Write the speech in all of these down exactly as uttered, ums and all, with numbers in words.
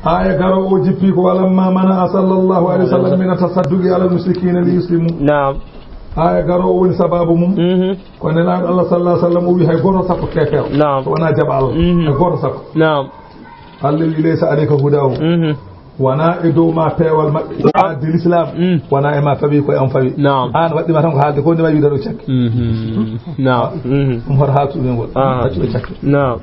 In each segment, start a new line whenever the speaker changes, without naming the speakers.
aya garo o jippi ko walamma mana sallallahu alaihi wasallam min tasadduqi ala mushrikeena li yuslimu
na'am
aya garo o woni sababu mum ko nelaɗo Allah sallallahu alaihi wasallam o wi hay goto sakko kefew
na'am
wona jaba Allah hay goto sakko
na'am
Allah wi laysa alayka hudahu wana e dow ma peewal maɓɓe addi l'islam wona e ma fawi koye an fawi an waɗɗima tan ko haalde ko ndema wiide ɗo cakke
na'am
ɗum hoto haaltuɗen ngol accuɓe cakke
na'am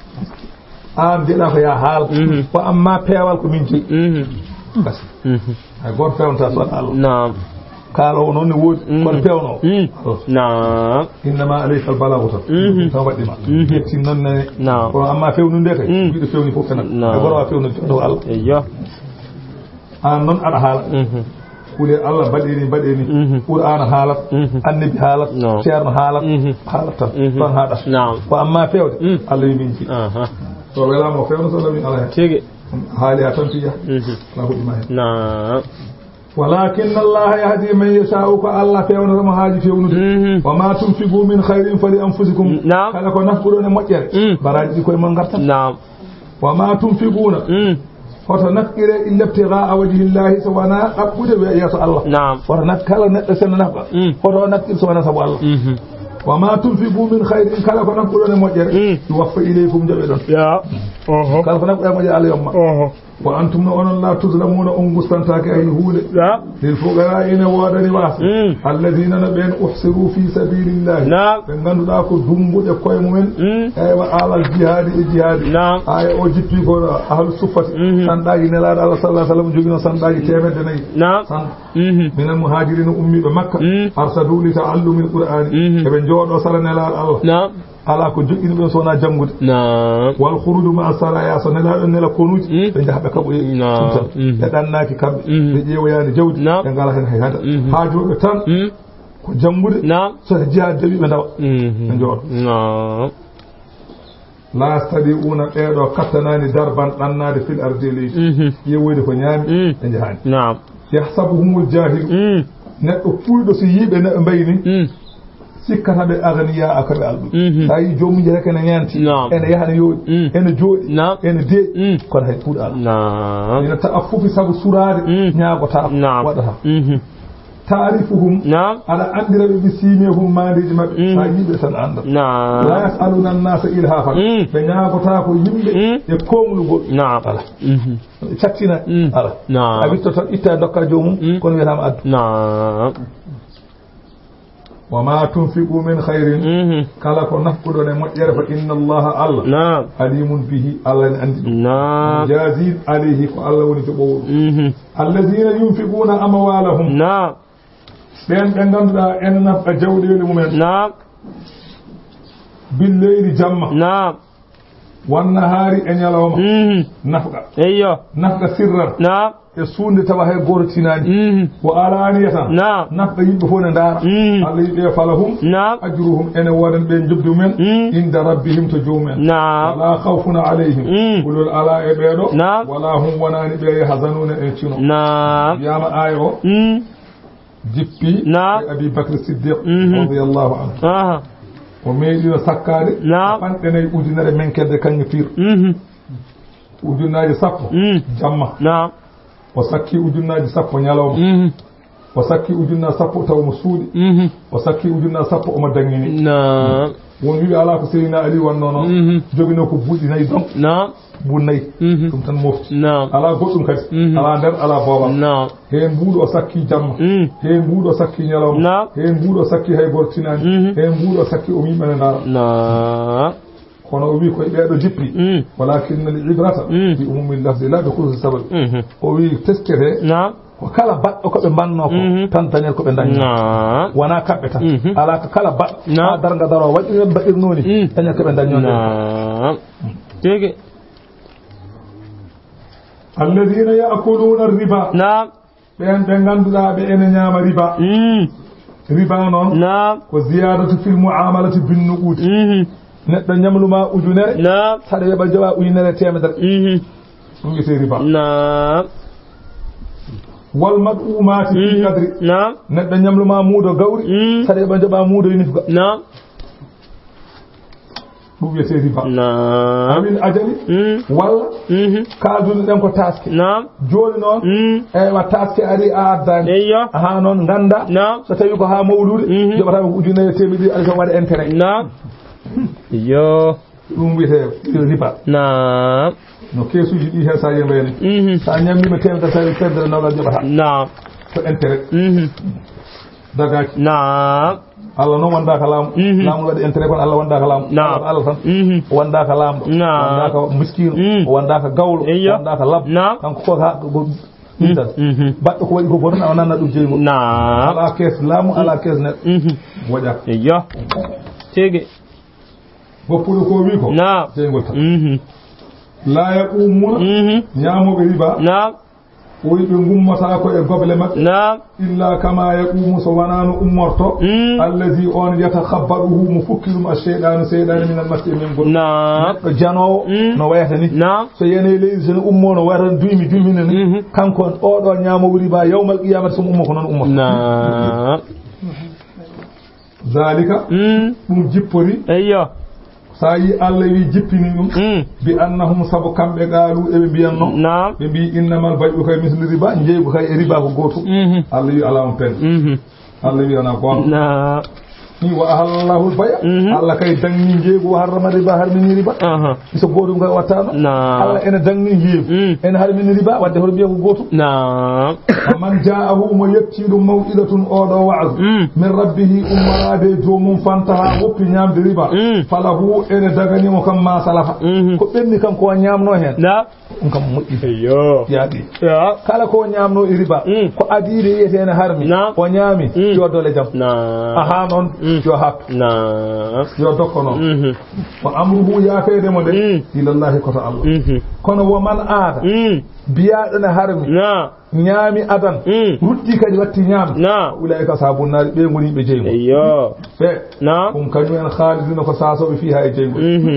an jeeɗa ko ya haal ko amma peewal ko min jeyi basi hay goto fewnata so Allah
na'am
kaalowo noon ne woodi kono pewno
na'am
innama alayka albalagu tan tan waɗɗima ƴettin noon ne
na'am
kono amma fewnude kay wiɗo fewni fof fenan e gorowa fewnude ɗo Allah
eyyo
an noon aɗa haala kule Allah mbaɗeni mbaɗeni qur'ana haalat annabi haalat ceerno haalat haalat tan ɗon haɗata ko amma fewde Allah wi min ji so welama o fewno so lawi ala hen
tigi
haali ha tan fiya ala huɗima hen
na'am
ولكن الله يهدي من يشاء كالله فيونا ما هاجي فيونا وما تنفقوا من خير فلأنفسكم
نعم
كلا كنا نفقدون مجر براجي كوي من غرتا
نعم
وما تنفقون فتنفقر إلا ابتغاء وجه الله سوانا أبود ويأس الله
نعم
فتنفقر نتسن نفقر فتنفقر سوانا سوى الله وما تنفقوا من خير كلا كنا نفقدون مجر يوفى إليكم جبلون
يا
كلا كنا نفقدون مجر على يوم وأنتم نؤمنون لا تظلمون أنقصتان تاكي أي هولة للفقراء نواد لباس الذين نبين أحصروا في سبيل الله
نعم
فنغنو داكو دمبو جاكوي مؤمن أيوة على الجهاد الجهاد
نعم
أي أوجيبي كو أهل الصفة سنداجي نلاد الله صلى الله عليه وسلم جوجنا سنداجي تيمد ني
نعم
من المهاجرين أمي بمكة أرسلوا لتعلم القرآن ابن جواد وصل نلاد الله
نعم
ala ko joggini be sona jangude
na
wal khuruj ma salaya so nela nela konuji be jahabe kabo sunta be dannaki kambe be jeewayani jawdi be ngala hen hayata ha jodo tan ko jangude so jiha debi be dawa be joodo na la stadiuna edo kattanani darban dannade fil ardi li yewoyde ko nyaami be jahani na'am yahsabuhumul jahil neddo fuldo so yibe ne mbayni sikkata ɓe aganiya akaɓe alɗum sa yi jomum je rek ene ñanti ene yahane yooɗi ene jooɗi ene deeƴi kono hay fuuɗa Allah ina ta'a fofi sabu surade ñagota waɗata taarifuhum aɗa andiraɓe ɓe simehum mandeji maɓɓe sa yiɓe tan anda la yasaluna annasa ilhafan ɓe ñagota ko yimɓe e komlugol ala cattina ala a witto tan itta dokka jomum kono wiyatama addu وما تنفقوا من خير كلا كو نفقدون مجر فإن الله الله نعم عليم به الله عندي نعم جازي عليه الله وني تبو الذين ينفقون أموالهم نعم بين بين غندا ان نفق جودي لمن نعم بالليل جمع نعم والنهار ان يلوم نفق ايوه نفق سرا نعم e suunde tawa hay goto tinani wa alaniyatan nafqa yimɓe fof ne ndaara Allah yiɓe falahum ajruhum ene wodan ɓe jobdu men inda rabbihim to joomumen wala khawfun alayhim kulol ala e ɓeeɗo wala hum wonani ɓe yahzanuna e cino wiyama aya o jippi e abi bakr siddiq radiyallahu anhu o meeɗino sakkade panɗe nayyi ujunere menkelde kañƴe pir ujunnaji sappo jamma o sakki ujunnaji sappo ñalawma o sakki ujunna sappo taw mo suuɗi o sakki ujunna sappo omo dangini won wiɓe ala ko Seydina Ali wonno noon jogino ko buuɗi nayyi donc buuɗ nayyi ɗum tan mofti ala goɗɗum kadi ala nder ala boobal hen mbuuɗo o sakki jamma hen mbuuɗo o sakki ñalawma hen mbuuɗo o sakki hay goto tinani hen mbuuɗo o sakki o yimɓene ndaara kono o wi koye ɓeeɗo jippi walakinna al ibrata bi umumi lafdi la bi khususi sababi o wi teskete ko kala baɗɗo koɓe mbanno ko tan dañel koɓe dañi wona kamɓe tan ala ko kala baɗɗo ha darga daro waɗiren baɗirnoni dañel koɓe dañonde tege alladina yakuluna riba ɓen ɓe ganduɗa ɓe ene ñaama riba riba noon ko ziyadatu fil muamalati bin nuqudi neɗɗo ñamluma ujunere saɗa yoɓa jowa ujunere temedere ɗum wiyete riba wal mad'umati fi qadri neɗɗo ñamluma muudo gawri saɗa yoɓa joɓa muudo yunifga ɗum wiyete riba
نعم
amin ajali walla kalduno ɗen ko taske
نعم
joni noon ewa taske ari a addani
ايوه
ha noon ganda
نعم
so tawi ko ha mawlude joɓatama ko ujunere temedɗi aɗa tan waɗa intérêt
نعم yo
ɗum wiyete riba
نعم
no kesuji ɗi hen sa yemreni sa ñammima temedere tawi temedere nawɗa joɓata
نعم
ko intérêt dagaki
نعم
Allah non wanda ka laamu laamu waɗi intérêt kon Allah wanda ka laamu Allah tan wanda ka laamɗo wanda ka miskino wanda ka gawlo wanda ka lab kanko ko ha go ɗiɗal baɗɗo ko waɗi ko boton a nanna ɗum jeygo ala kees laamu ala kees neɗɗo woƴa
iyo tege
goppuɗo ko wi ko jeygol tan la yaqumuna ñaamoɓe riba woyi ɓe gummata ko e goble maɓɓe illa kama yaqumu so wanano ummorto allazi on yatakhabbaruhu mo fukki ɗum a cheyɗanu seyɗani min almasti e min gol neɗɗo janowo no wayata ni so yene leydi sene ummo no wayata duymi duymine ni kanko oɗo ñamowo riba yawmal qiyamata somo ummo ko noon ummoto zalika ɗum jippori eyyo sa yi Allah wi jippini ɗum bi annahum sabu kamɓe gaalu eɓe mbiyanno ɓe mbi innamal bay'u kay misli riba jeygu kay e riba ko goto Allah wi ala on pen Allah wi ana gonga ni wa ahallahu al-bay' Allah kay dangi jeygu harrama riba harmini riba so goto kay wattano Allah ene dangi jeeygu ene harmini riba wadde hoto biya ko goto man ja'ahu mo yetti ɗum maw'idatun oɗo wa'z min rabbihi ummarade jomum fantaha woppi ñamde riba falahu ene daganimo kam ma salafa ko ɓenni kam ko ñamno hen ɗum kam moƴƴi yo yaadi kala ko ñamno e riba ko adide yiyete ene harmi o ñaami yo dole jam aha noon yo hattu yo dokko noon ko amruhu yaafedemo de ilallahi koto Allah kono wo man aada biyaɗo ne harmi ñaami adan rutti kadi watti ñaami ulaika sabunnari ɓe goni ɓe jeygo ɓe ɗum kañum en haalidino ko sasoɓe fi ha e jeygo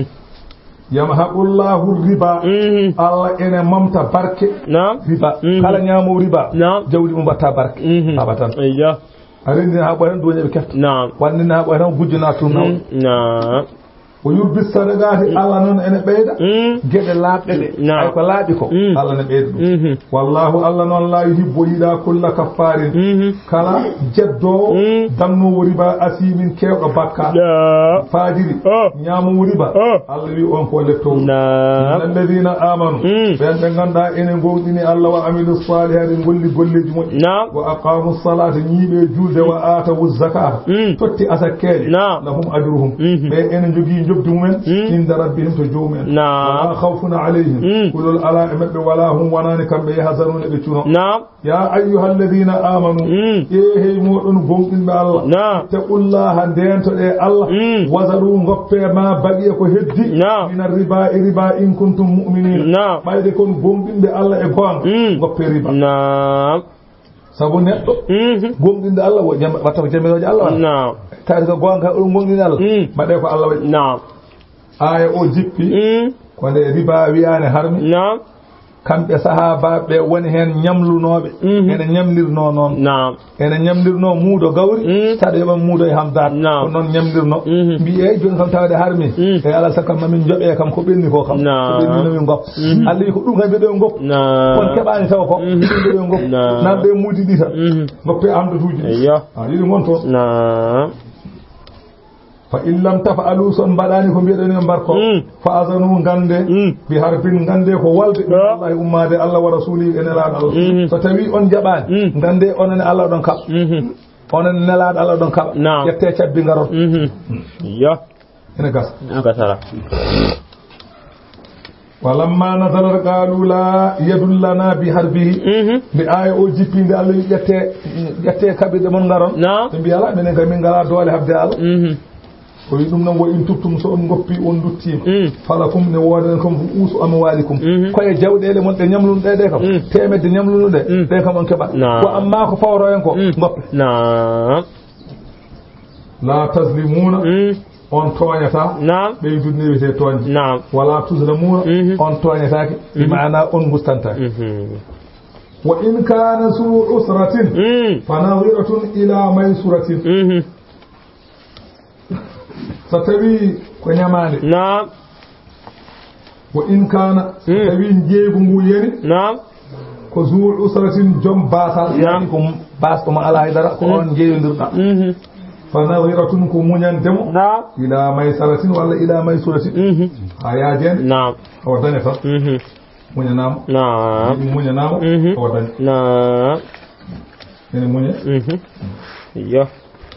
yamhaqullahu riba Allah ene mamta barke riba kala ñaamo riba jawdi mum batta barke abatan arindi ha ɓoyen duwoñeɓe kefta wannini ha ɓoyen tan gujjona tum naw o yurbi sadagati Allah noon ene ɓeyda geɗe laaɓɗe ɗe ay ko laaɓi ko Allah ne ɓeyda ɗum wallahu Allah noon la yuhibbu yiɗa kulla kaffarin kala jeddowo dannowo riba asimin kewɗo bakka fajiri ñamowo riba Allah wi on ko lettowo alladina amanu ɓen ɓe ganduɗa ene gowɗini Allah wa amilu salihati golli golleji moƴƴi wa aqamu salata ñiiɓe julde wa atawu zakata totti asakkeɗe lahum ajruhum ɓe ene jogui jobdi mumen inda rabbihim to joomumen wala khawfun alayhim kulul ala mabbe wala hum wanani kambe yahzanun be cuno ya ayyuhal ladina amanu ehe modon gonɗinɓe Allah taqullaha dento de Allah wazaru ngoppe ma bagiya ko heddi min riba e riba in kuntum mu'minin ɓayde kon gonɗinɓe Allah e gonga ngoppe riba sabu neɗɗo gonɗinde Allah watta ko jamiroje Allah wa tawi ko gonga ɗum gonɗinde Allah mbaɗe ko Allah waɗi aya o jippi ko nde riba wiyane harmi kamɓe sahabaɓe woni hen ñamlunoɓe ene ñamlirno noon ene ñamlirno muudo gawri taɗa yoɓan muudo e hamdar ko noon ñamlirno mbi eyyi joni kam tawde harmi e ala sakam mamin joɓe kam ko ɓenni ko kam ko ɓenninomin goppa Allah wi ko ɗum kam ɓeɗo goppa kon keɓani taw ko ɗum ɓeɗo goppa nan ɓe muudi ɗi tan goppe amdotuji a yiɗi gon toon fa in lam taf'alu son mbaɗani ko mbiɗen en barko fa azanu gande bi harbin gande ko walde wallahi ummade Allah wa rasuli en elaɗo Allah so tawi on jaɓani gande onon Allah ɗon kaɓa onon nelaɗo Allah ɗon kaɓa ƴette cabbi garon yo ene gasa gasara walamma nazarar qalu la yadullana bi harbihi bi aya o jippinde Allah ƴette ƴette kaɓirɗe mon garon ɓe mbi ala minen kam min ngala doole habde Allah ko yi ɗum noon wo in tuptum so on goppi on duttima fala kum ne woden kam fu usu amwalikum koye jawɗele mon ɗe ñamlunoɗe ɗe kam temedde ñamlunoɗe ɗe kam on keɓat ko amma ko fawro en ko goppe la taslimuna on toñata ɓeydude ne wiyete toñde wala tuslamuna on toñatake bi mana on gustantake wa in kana su usratin fa nadhiratun ila maysuratin so tawi ko nyamande
naam
wa in kana tawi jeegu ngu yeni
naam
ko zuul usratin jom basal yani ko bas ko ma ala haydara ko on jeeyondirda fa nawiratun ko muñandemo
naam
ila maysaratin walla ila maysuratin ha yaajen
naam
o dane fa muñanama
naam
muñanama o dane
naam
ene muñe
yo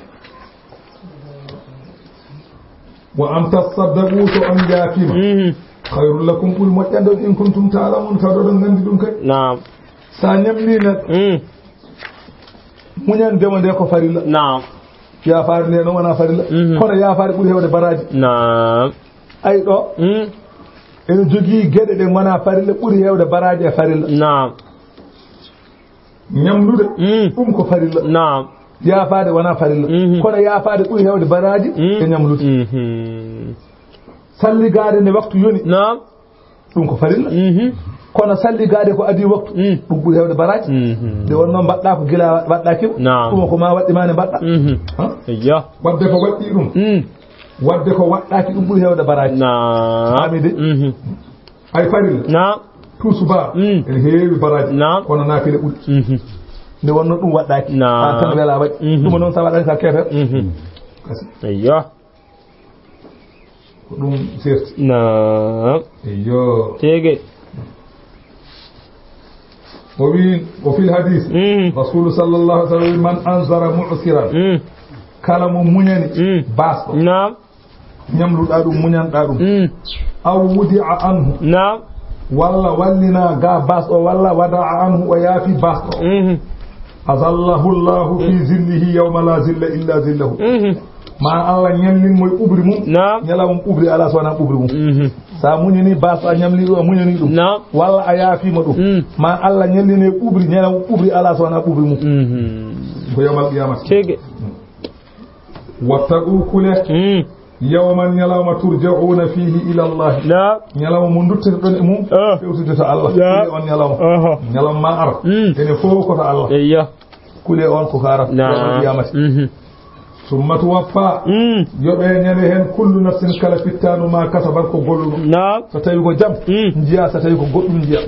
wa am tasaddaqu to an jaakima khairul lakum ul moƴƴande in kuntum ta'lamun tawɗon ngandi ɗum kay
naam
sa ñamni nak muñandemo nde ko farilla
naam
yafaare nde no wona farilla kono yafaare ɓuri hewde baraji
naam
ay ɗo ene jogii geɗe ɗe wona farilla ɓuri hewde baraji e farilla
naam
ñamlude ɗum ko farilla
naam
yafaade wona farilla kono yafaade ɓuri hewde baraji e ñamlude salligade nde waktu yoni
naam
ɗum ko farilla kono salligade ko adi waktu ɗum ɓuri hewde baraji nde wonno mbaɗɗa ko gila waɗɗakima ɗum ko ma waɗɗima ne mbaɗɗa
yo
wadde ko waɗɗi ɗum wadde ko waɗɗaki ɗum ɓuri hewde baraji ami de ay farilla
naam
tout suba ene heewi baraji kono naafile ɓuri nde wonno ɗum waɗɗaki a tan wela waɗi ɗum noon sa waɗani ka keefere
yo
ko ɗum serti
naam
eyo
tege
o wi o fil hadis rasulu sallallahu alaihi wasallam man anzara mu'siran kala mo muñani basɗo
naam
ñamluɗa ɗum muñanɗa ɗum aw wudi'a anhu
naam
walla wallina ga basɗo walla wada'a anhu o yaafi basɗo azallahu llahu fi zillihi yawma la zilla illa zillahu ma Allah ñallin moy ɓubri mum ñalawum ɓubri ala sowona ɓubri mum sa muñani basɗo a ñamli ɗum a muñani ɗum walla a yaafima ɗum ma Allah ñalline ɓubri ñalawum ɓubri ala sowona ɓubri mum ko yawmal qiyamata
tege
wattaqu kule yawman ñalawma turja'una fihi ila Allah ñalawma mo duttirɗon e mum fewtude to Allah kule on ñalawma ñalawma ma ara ene fof koto Allah kule on ko kara yawmal qiyamata summa tuwaffa yoɓe ñande hen kullu nafsin kala fittanu ma kasabat ko golluno so tawi ko jam jiya so tawi ko goɗɗum jiya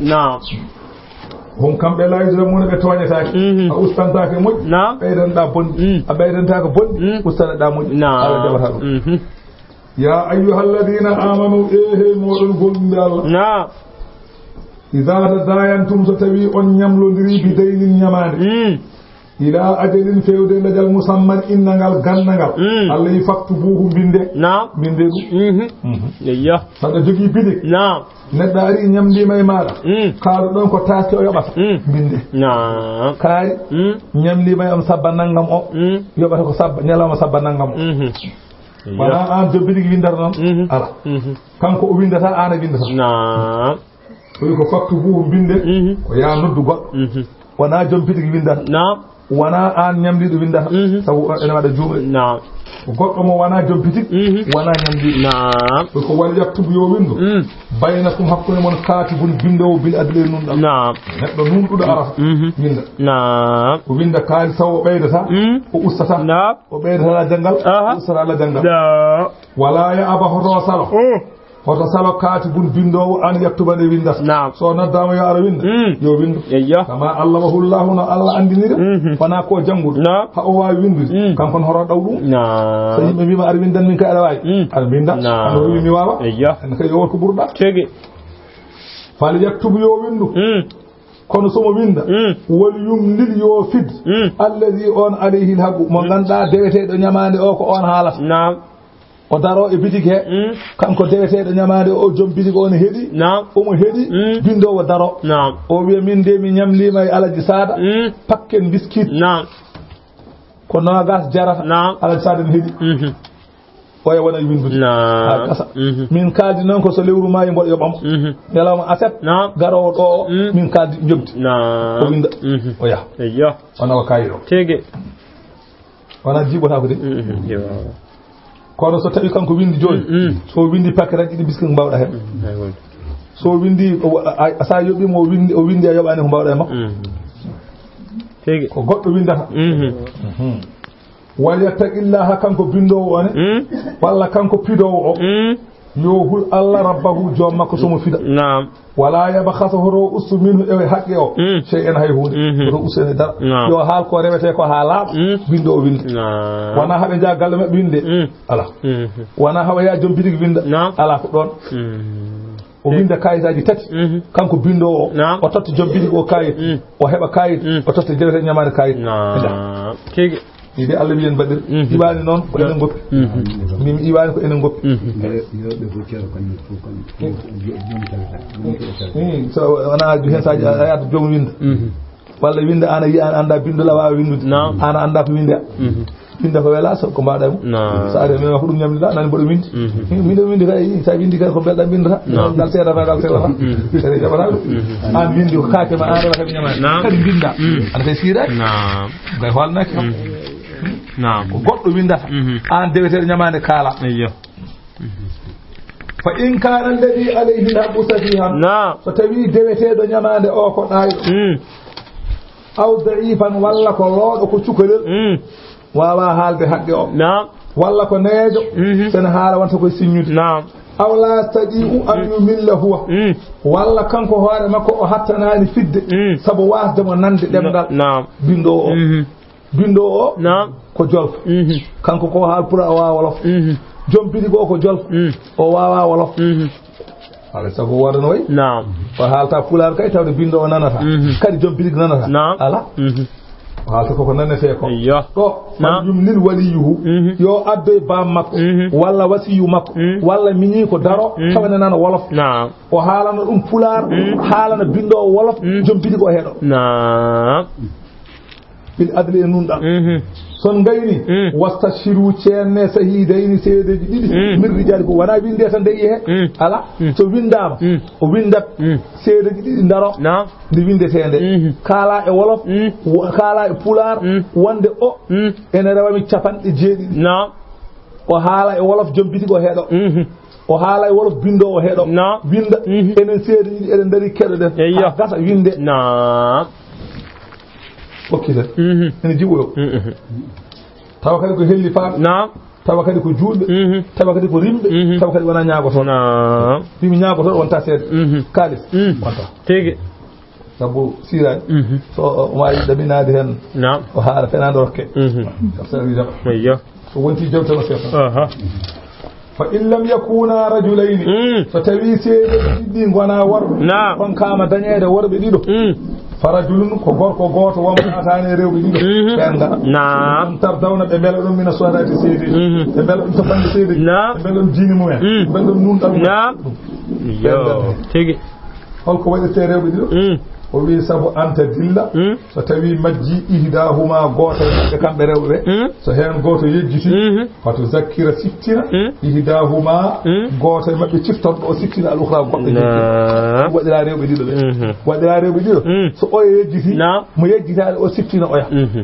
hon kamɓe layidira mune ɓe toñetake a ustantake moƴƴi ɓeydanɗa bonɗi a ɓeydantaka bonɗi ustaneɗa moƴƴi Allah jaɓata ɗum ya ayyuha alladina amanu ehe moɗon gonɗude Allah ida tadayantum so tawi on ñamlodiri bi daynin ñamade ila ajalin fewde ladal musamman innangal gannagal Allah yi faktu buhu binde binde ɗum
yeyya
saɗa jogui bidik neɗɗo ari ñamdima e maɗa kaaɗo ɗon ko taske o yoɓata binde kaari ñamdima e on sabba naggam o yoɓata ko sabba ñalawma sabba naggam o wona an jo bidik windata noon ala kanko o windata an a windata ɗoyi ko faktu buhu binde ko ya noddu goɗɗo wona joom bidik windata wona an ñamdiɗo windata sabu ene waɗa juuɓe goɗɗo mo wona joom bitik wona ñamdiɗo ko wali yaktubu yo windu baynakum hakkude mon katibun bindowo bil adli nunɗam neɗɗo nunɗuɗo arata winda o winda kaali taw o ɓeydata o ustata o ɓeydata janggal o ustata ala janggal wala ya aba hoto salo hoto salo katibun bindowo an yaktubane windata so noddama yo ara winda yo windu kama Allah wahullahu no Allah andinira wona ko janggude ha o wawi windude kankon hoto ɗaw ɗum so yimɓe mbima aɗa windan min kay aɗa wawi aɗa binda ano wi mi wawa en kay yo wot ko ɓurɗa fal yaktubu yo windu kono somo winda wol yumlil yo fid alladi on alayhi lhaqqu mo ganduɗa deweteɗo ñamade o ko on haalata o daro e bitig he kanko deweteɗo ñamade o joom bitig o ne heeɗi omo heeɗi bindowo daro o wiya min de mi ñamlima e alaji saada pakken biskit ko nogas jarata alaji saada ne heeɗi oya wona windude ha kasa min kaldi noon ko so lewru ma e mboɗo yoɓamo ñalawma aset garowo ɗo o min kaldi jogdi o winda o yaha ona ko kayiro tege wona jiɓotako de kono so tawi kanko windi joni so windi paquet ɗiɗi biscuit ko mbawɗa hen so windi sa yoɓimo o windi o windi a yoɓani ko mbawɗa e makko ko goɗɗo windata wal yattaqillaha kanko bindowo one walla kanko pidowo o yo hul Allah rabbahu joom makko somo fida
naam
wala yabkhasahu ro ustu minhu e haqqi o shay'an hay hunde ro usene dara yo haal ko rewete ko haala bindo o winde wana habe ja galle mabbe winde ala wana hawa ya joom bidig winda ala ko don o winda kayitaji tati kanko bindo o o totti joom bidig o kayit o heba kayit o totti jewete nyamade kayit
tigi
ide Allah wiyen badir ibani non ko enen goppi min ibani ko enen goppi yobe fu ciaro kan fu kan so wana ju hen saji ayat jom winda walla winda ana yi an anda bindu la wa windude ana anda ko winda winda ko wela so ko mbaada sa are me ko dum nyamida nan bodo windi min windi kay sa windi kay ko belda bindata dal seeda dal seeda sere jabara an windi ko kaake ma an rewa nyama kadi binda an kay sira naam gay holnak naam ko goddo windata an dewete nyamande kala ayyo fa in kana alladhi alayhi haqqu safihan naam so tawi dewete do nyamande o ko daayo aw da'ifan walla ko loodo ko cukalel wawa haalde haqqe o naam walla ko neejo sen haala wonta ko signude naam aw la tadi'u an yumilla huwa walla kanko hoore makko o hattanani fidde sabu wasde mo nande demgal naam bindo o bindo o naam ko jolf kanko ko haal pour o wawa wolof jom bidi go ko jolf o wawa wolof ala sago wadano way naam o haalta pular kay tawde bindo o nanata kadi jom bidi nanata ala haalta ko ko nanete ko to yum lil waliyuhu yo adde ba makko walla wasiyu makko walla minni ko daro tawne nana wolof naam o haalana dum pular haalana bindo o wolof jom bidi go hedo naam bil adli nunda son gayni wastashiru cenne sahidayni seedeji didi min rijali ko wana winde tan de he ala so windama o windat seedeji didi daro ndi windetende kala e wolof kala e pular wonde o ene rewami capande jeedidi na o haala e wolof jombiti go hedo o haala e wolof bindo o hedo winda enen seedeji eden dari kedo den gasa winde na okida ene jibo tawa kadi ko helli fa naam tawa kadi ko julbe tawa kadi ko rimbe tawa kadi wana nyaago to naam bimi nyaago to wonta seede kalis wonta tege sabu sira so o wayi daminade hen naam o haala fenando rokke tafsir jam ayyo so wonti jawta no sefa aha fa in lam yakuna rajulayn fatawi seede didi ngona warbe kon kama dañede worbe dido farajulun ko gorko goto wamma atane rewbe dido benga naam tardawna be bela dum mina soodati seedi be bela dum to bande seedi be bela dum jini mumen be bela dum nun dam naam yo tigi holko wadete rewbe dido o wi sabu anta dilla so tawi majji ihdahuma goto be kambe rewbe so hen goto yejjiti fato zakira sittina ihdahuma goto mabbe cifton do sittina al-ukhra goddo jiddi wadira rewbe dido be wadira rewbe dido so o yejjiti mo yejjita o sittina o ya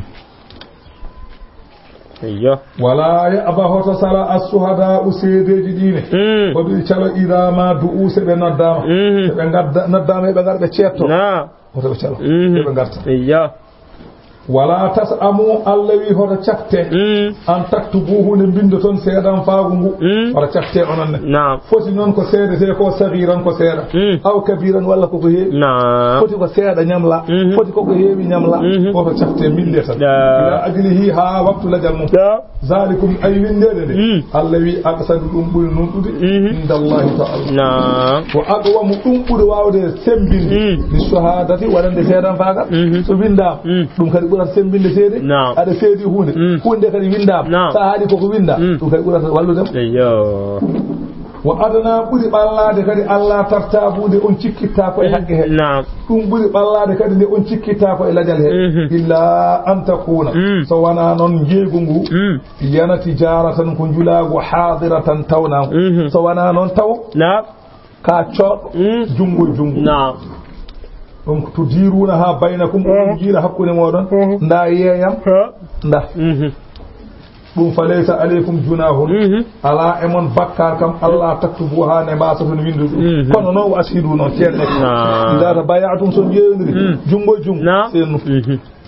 ayyo wala ya abahoto sala as-suhada usedeji dine ko bi calo idama du'use be naddama be gadda naddama be garbe cetto na o to be calo be garta ayyo wala tasamu allawi hoto cakte an taktubuhu ne bindo ton seedan faagu ngu wala cakte onon ne foti non ko seedete ko sagiran ko seeda aw kabiran walla ko ko heewi foti ko seeda nyamla foti ko ko heewi nyamla ko cakte milleta ila ajlihi ha waqtu lajal mum zalikum ay windede de allawi aqsadu dum buri nundude indallahi ta'ala wa aqwa mu dum buri wawde sembinde bi shahadati walande seedan faaga so winda dum kadi ɓurata sembinde seede aɗa seedi hunde hunde kadi windama sa haali koko winda ɗum kadi ɓurata walludem wa adana ɓuri ɓallade kadi allah tartabude on cikkitta ko e haqqe he ɗum ɓuri ɓallade kadi nde on cikkitta ko e lajal he illa an takuna so wona noon jeegu ngu yanati jaratan ko julago hadiratan tawnako so wona noon taw ka coɗɗo jungo jungo donc to diruna ha baynakum dum jira hakkude modon nda yeyam nda dum falaysa alaykum junahum ala emon bakkar kam allah taktubu ha ne ba sotun windu kono no asidu no cenne nda ta bayatum son jeewndiri jungo jungo senu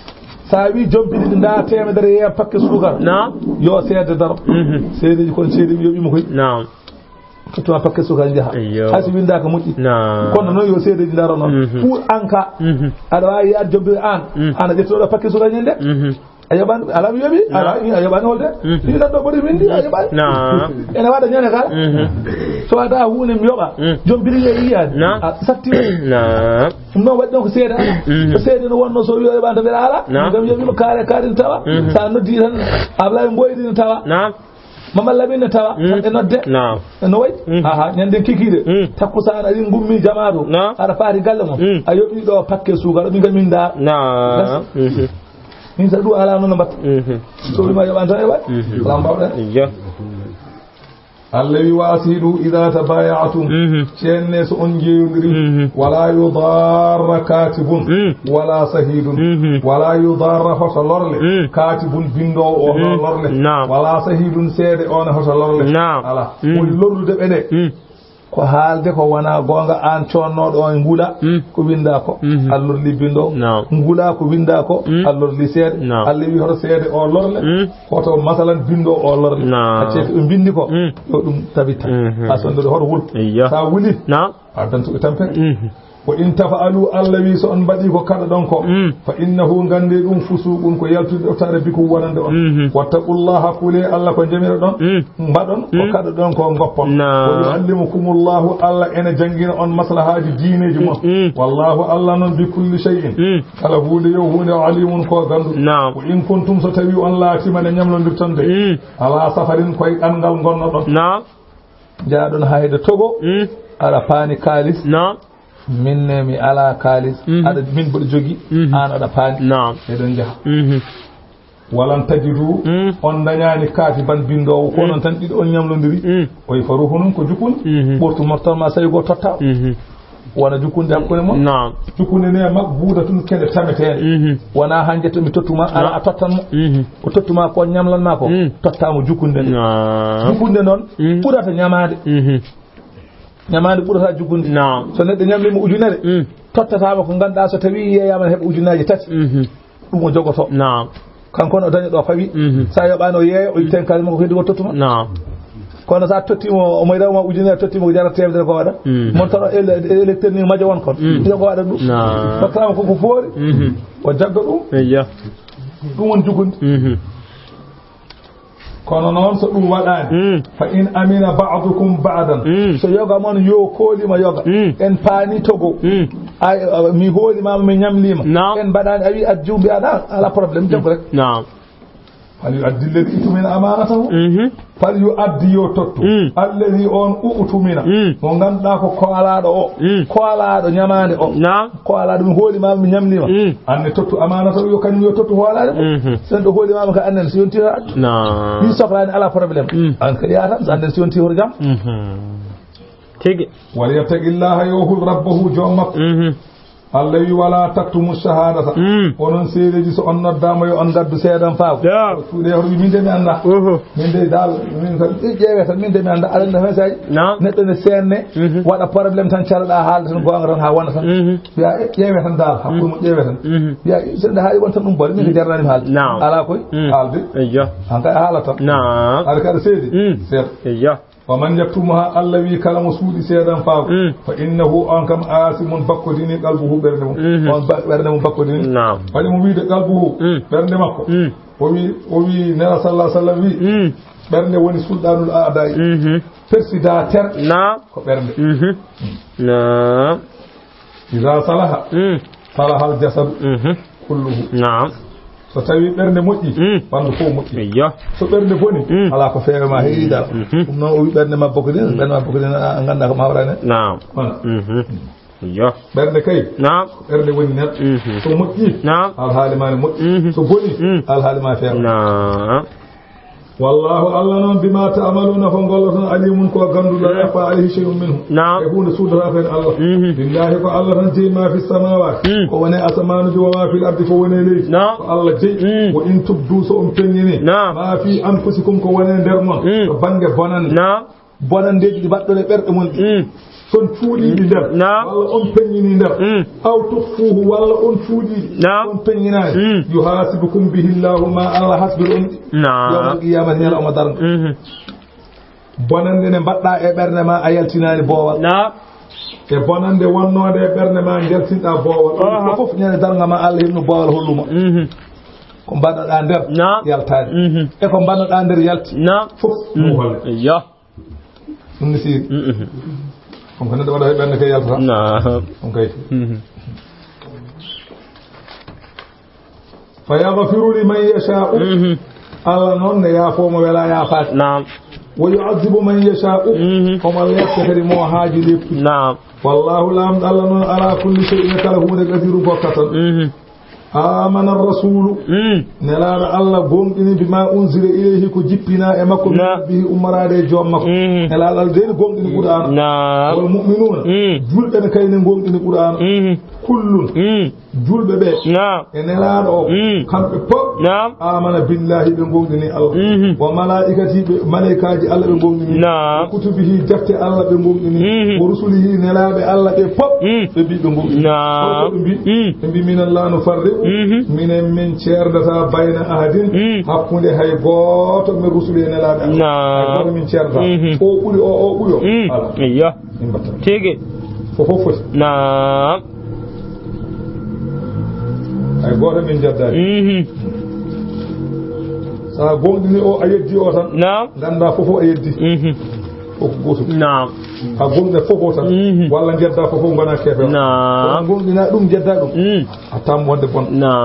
sa wi jompidi nda temedere yeya pakke sukar
na
yo seede daro seedeji kon seedi mi yoɓimo koy
na
tuma pakke sukar jaha hasi winda ko moƴƴi kono noon yo seedeji daro noon pour an ka aɗa wawi yaade jompide an ana ƴettoɗo pakke sukar ñande a yaɓani ala mi yoɓi ala a yaɓani holde ɗi ɗan ɗo ɓori windi a yaɓani ene waɗa ñande kala so waɗa hunde mi yoɓa jompidi ye yiyade a satti ɗum noon waɗi ɗon ko seeda ko seeda no wonno so wi o yoɓani to mbiɗa ala gam yoɓima kaare kaari ne tawa sa noddi tan ablaye mboyɗi ne tawa Mama Lamine tawa e nodde no way aha ñande kikiide takkusaan ari gummi jamaatu aɗa faati galle mum a yoɓi ɗo pakke suukar ɗum min da min sa ɗum ala noon no mbatta so wima yoɓani tan e waɗ ala mbawɗen Allah wi wasidu idha tabayatum cenne so on jeewndiri wala yudarra katibun wala sahidun wala yudarra hoto lorle katibun bindo o lorle wala sahidun seede on hoto lorle ala woni lorlude ɓe ɗe ko haalde ko wona gonga an connoɗo on ngula ko winda ko allorli bindo ngula ko winda ko allorli seede Allah wi hoto seede o lorle hoto masalan bindo o lorle acce ko bindi ko yo ɗum tabita ha sondude hoto wul sa wuli addantuɓe tampere ko in tafa'alu Allah wi so on mbaɗi ko kada ɗon ko fa innahu gande ɗum fusuqun ko yaltude ɗoftare biku wonande on wattaqullaha kule Allah ko jamira ɗon mbaɗon ko kada ɗon ko goppon wa yuallimukumullahu Allah ene jangina on maslahaji diineji mon wallahu Allah noon bi kulli shay'in kala huunde yo huunde o alimun ko gandu ko in kuntum so tawi on laatima ne ñamlodirtonde ala safarin koye ɗanngal gonno ɗon jaaɗon hayde Togo aɗa paani kalis minne mi ala kalis aɗa min mboɗo jogi an aɗa paani eɗon jaha walan tajidu on dañani kaati ban bindowo ko noon tan ɗiɗo on ñamlodiri oye faruhu noon ko jukkunde ɓurtu mortalma sawi go totta wona jukkunde hakkude moon jukkunde ne mag buuda tun kede tametede wona hanje to mi tottuma ala a tottanmo ko tottuma ko ñamlanma ko tottamo jukkunde nde jukkunde noon ɓurata ñamade ñamade ɓurata juggunde so neɗɗo ñamlimo ujunere tottatama ko ganduɗa so tawi yeyama ne heeɓa ujunaji tati ɗum o jogoto kankon o daña ɗo fawi sa yoɓani o yeeya o yitten kalima ko heddi ko tottuma kono sa tottimo omo rewma ujunere tottimo ko jarata temedere ko waɗa mon tan électeur ni majo won kon iyo ko waɗa ɗum tottama koko foori o jagga ɗum ɗum won juggunde kono noon so ɗum waɗani fa in amina ba'dukum ba'dan so yoga mon yo kolima yoga en paani Togo ay mi holima mi ñamlima en mbaɗani a wi adju mbiyaɗa ala probléme jaggo rek fal yu addi alladi utumina amanatahu fal yu addi yo tottu alladi on utumina mo ganduɗa ko koalaɗo o koalaɗo ñamade o koalaɗo mi holima mi ñamlima anne tottu amanatahu yo kañum yo tottu hoolade mo sen ɗo holimama ka annen so yonti min sohlani ala probléme an ka yaa tan so annen so yonti hoto jaam tigi wala yattaqillaha yo hul rabbahu joom makko Allah wi wala taktumu shahadata onon seedeji so on noddama yo on gaddu seedan faako suude hoto min de mi anda min de dal min ko ƴeewe tan min de mi anda alanda message neɗɗo ne seenne waɗa probléme tan caloɗa haalde tan gonga tan ha wona tan wiya ƴeewe tan dal hakkude mo ƴeewe tan wiya seɗɗa haali won tan ɗum bone min ko jarnani mi haalde ala koy haalde han kay a haala tan aɗa kaɗa seedi seeɗa ومن يكتمها الله وي كلام سودي سيدان فاو فانه ان كم آثم بكوديني قلبه برنم وان برنم بكوديني نعم فلي مو ويد قلبه برنم مكو وي وي نبي صلى الله عليه وسلم وي برنم وني سلطان الاعداء برسيداتر نعم كو برنم نعم اذا صلح صلح الجسد كله نعم so tawi ɓernde moƴƴi ɓanndu fof moƴƴi so ɓernde boni ala ko feewe ma heeɗiɗa ɗum noon o wi ɓernde mabba ko ɗin ɓernde mabba ko ɗin a ganda ko mawrane voilà ɓernde kay ɓernde woni neɗɗo so moƴƴi alhaali ma ne moƴƴi so boni alhaali ma feewa wallahu Allah noon bima ta'maluna ko golloton alimun ko ganduɗo yafa alayhi shay'un minhu e hunde suudata fen Allah billahi ko Allah tan jeyi ma fi samawati ko woni asmanuji wa ma fil ardi ko woni leydi ko Allah jeyi ko in tubdu so on peññini ma fi anfusikum ko woni nder mon to bange bonan bonandeji ɗi mbaɗɗon e ɓerɗe mon ɗi son cuuɗiɗi nder walla on peññini nder aw tukfuhu walla on cuuɗiɗi on peññinaani yuhasibukum bihi llahu ma Allah hasbir on yawmal qiyamati ñalawma darnga bonande nde mbaɗɗa e ɓernde ma a yaltinaani boowal e bonande wonnoode e ɓernde ma jaltinɗa boowal fof ñande darnga ma Allah himno boowal holluma ko mbaɗɗoɗa nder yaltaani e ko mbaɗɗoɗa nder yalti fof ɗum holle ɗum ne siiri on ko neɗɗo waɗa he ɓernde kay yaltata on kay fa yagfiru liman yasha'u Allah noon ne yaafomo wela yaafaaki wa yu'adhibu man yasha'u omo yetta kadi mo haaji leppi wallahu lamɗo Allah noon ala kulli shay'in kala hunde gadiru gokkatan amana ar-rasulu nelaɗo Allah gonɗini bima unzila ilayhi ko jippina e makko bihi ummarade e joom makko nelaɗo Allah deni gonɗini qur'ana wal mu'minuna julɓe ne kayne gonɗini qur'ana kullun julɓe ɓe e nelaɗo o kamɓe pop amana billahi ɓe gonɗini Allah wa malaikati ɓe malaikaji Allah ɓe gonɗini kutubihi defte Allah ɓe gonɗini wa rusulihi nelaɓe Allah ɓe pop ɓe mbi ɓe gonɗini ɓe mbi ɓe mbi minallah no farde minen min ceerdata bayna ahadin hakkunde hay gooto min rusuli e nelaaɓe Allah min ceerdata o ɓuri o o ɓuri o
iya tigi
fofof foti
naam
hay gooto min jeddaani so a gonɗini o a yeddi o tan ngannda fofof a yeddi fof gooto
naam
a gonɗe fofof tan walla jedda fofof gona keefe a gonɗina ɗum jedda ɗum a tam wonde bon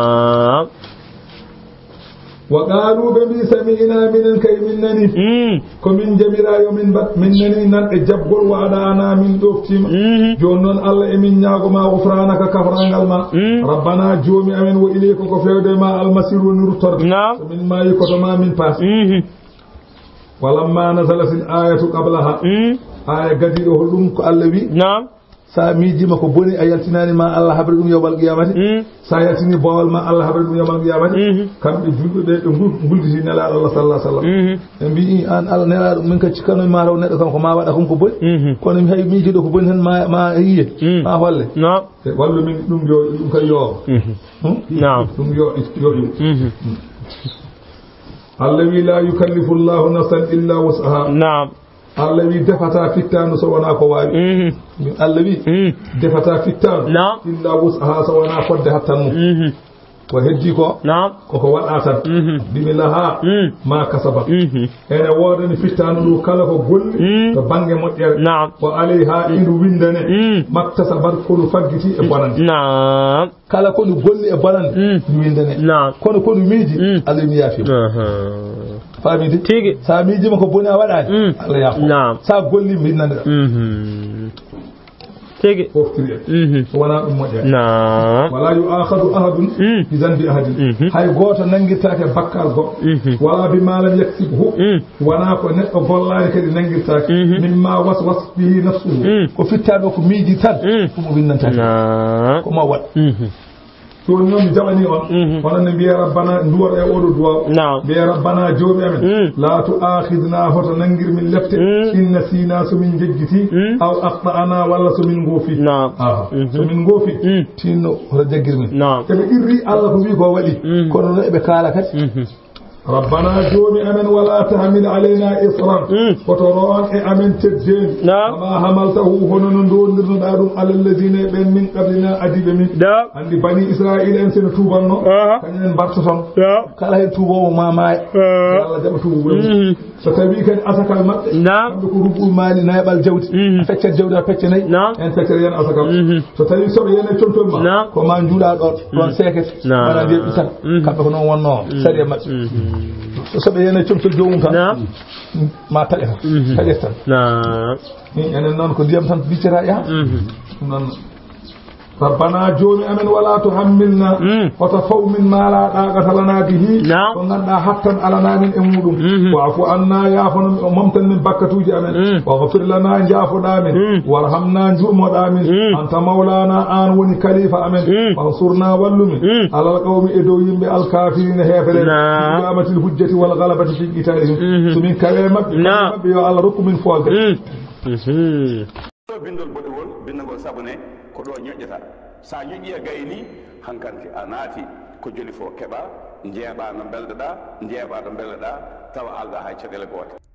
wa qalu ɓe mbi sami'ina minen kay min nani ko min jamirayo min mbat min nani nanɗe jaɓgol waɗana min ɗoftima joni noon Allah emin ñagoma gufranaka kafrangal ma rabbana joomi amen wo ilayka ko fewde ma almasiru woni ruttorde so min maayi koto ma min paasi walamma nazalat al ayatu qablaha aya gadiɗo ho ɗum ko Allah wi sa miijima ko boni a yaltinani ma Allah haɓre ɗum yawmal qiyamati sa yaltini bowal ma Allah haɓre ɗum yawmal qiyamati kamɓe julɓe ɓe ɓe gulditi nelaɗo Allah sallallahu alaihi wasallam ɓe mbi an Allah nelaɗo min ka cikkano ma raw neɗɗo kam ko ma waɗa kom ko boni kono mi hay miijiɗo ko boni tan ma ma yiye ma holle wallu min ɗum yo ɗum kay yo ɗum yo yo Allah wi la yukallifu Allahu nafsan illa wus'aha Allah wi defata fittanu so wona ko wawi Allah wi defata fittanu illa wus'aha so wona fodde hattanmo ko heddi ko koko waɗa tan bimillaha ma kasabat ene wodani fittanu ɗo kala ko golli to banggue moƴƴere ko alayha indu windane maktasabat kono faggiti e bonande kala kono golli e bonande windane kono kono miiji Allah mi yaafi famidi tigi sa miijima ko boni a waɗani Allah yaafo sa golli winnande tigi foftiri wona ɗum moƴƴere wala yu'akhadhu ahadun bi dhanbi ahadin hay goto nangirtake bakkal goɗɗo wala bi ma lam yaksibhu wona ko neɗɗo gollani kadi nangirtake mimma waswas bihi nafsuhu ko fittaɗo ko miiji tan ɗum o winnantake ko ma waɗ joni noon mi jaɓani on onon ne mbiya rabbana nduwar e oɗo duwaw mbiya rabbana joomi amen la tu'akhidna hoto nangirmin lefte in nasina somin jeggiti aw akhta'ana walla somin goofi somin goofi tinno hoto jaggirmin eɓe irri Allah ko wi ko waɗi kono no eɓe kaala kadi ربنا جومي أمن ولا تحمل علينا إصرا فترون أمن تجين وما حملته هنن دون نردادم على الذين من قبلنا أدب من عند بني إسرائيل أن سنتوبنا كان برتسون كلا يتوبوا ما ما يلا جاب توبوا ستبي كان أسكال مات بكروب المال نائب الجود فكر الجود فكر ناي أن فكر ين أسكال ستبي سب ين تونتون ما كمان جولا دون سكت ولا دي بيسان كابكنا وانا سريع مات so sabe yana cumtul jomum tan ma taƴa tan taƴa tan ni enen noon ko ndiyam tan biccata yaha ɗum noon rabbana joni amen wala tuhammilna wata faw min ma la ɗaqata lana bihi ko ganduɗa hattan alanamin e muɗum wa'fu anna yafono momtan min bakkatuji amen waghfir lana jaafoɗamin warhamna jurmoɗamin anta maulana an woni kalifa amen wansurna wallumin alal qawmi e dow yimɓe alkafirina hefere biqamatil hujjati wal ghalabati fi qitalihim somin kawe mabɓe mabɓe yo Allah rokku min folde
bindol boɗewol bindagol sabu ne ko ɗo ñoƴƴata sa ñoƴƴi e gayni hankanti a naati ko joli fof keɓa jeeɓa no belɗoɗa jeeɓa ɗo belɗoɗa tawa alɗa hay caɗele goote